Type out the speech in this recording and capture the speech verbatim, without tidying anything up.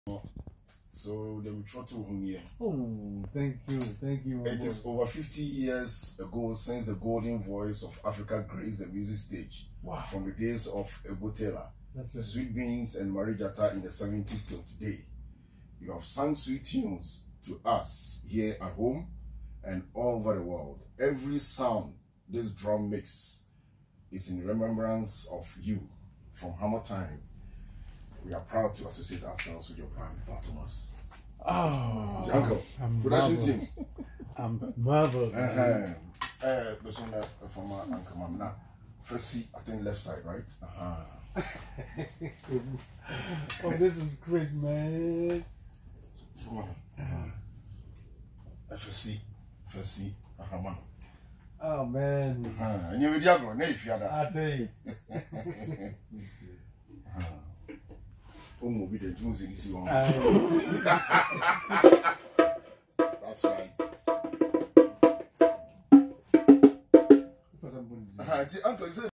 So them try to here. Oh, thank you, thank you. It is over fifty years ago since the golden voice of Africa graced the music stage. Wow. From the days of Ebo Taylor, That's right. Sweet Beans and Marie Jatta in the seventies till today. You have sung sweet tunes to us here at home and all over the world. Every sound this drum makes is in remembrance of you from Hammer Time. We are proud to associate ourselves with your prime, Thomas. Oh, Uncle, I'm production marveled. team. I'm marveled. Uh-huh. Uh, this one uh, from my uncle, mom. Now, first seat, I think left side, right? Uh-huh. Oh, this is great, man. Come on. Uh-huh. First seat, first seat. Uh-huh, man. Oh, man. Uh-huh. And you're with Yago, no, if you're that. I tell you. Uh-huh. Oh, be the Jones in this one. That's right. Uncle, is it?